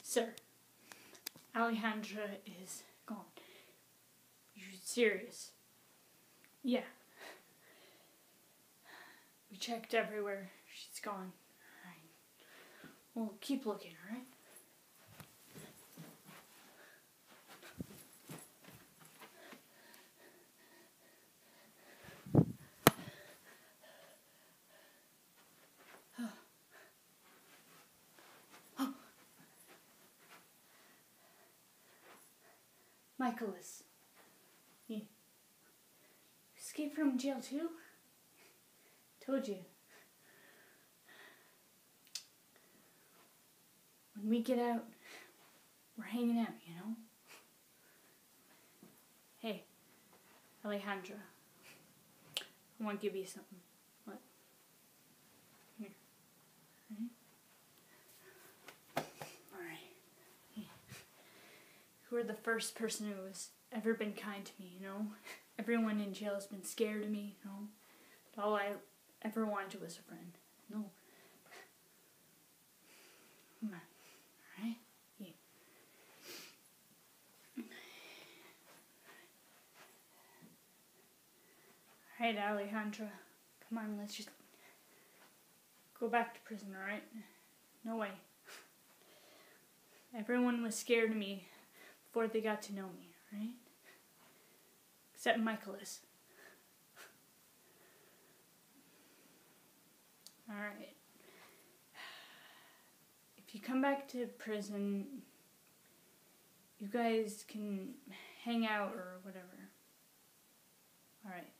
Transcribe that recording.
Sir, Alejandra is gone. You serious? Yeah. We checked everywhere. She's gone. Alright. Well, keep looking, alright? Michaelis, you escaped from jail too? Told you. When we get out, we're hanging out, you know? Hey, Alejandra, I want to give you something. What? Here. Alright. You were the first person who has ever been kind to me, you know? Everyone in jail has been scared of me, you know? But all I ever wanted was a friend. No. Come on. Alright? Yeah. Alright, Alejandra. Come on, let's just go back to prison, alright? No way. Everyone was scared of me before they got to know me, right? Except Michaelis. Alright. If you come back to prison, you guys can hang out or whatever. Alright.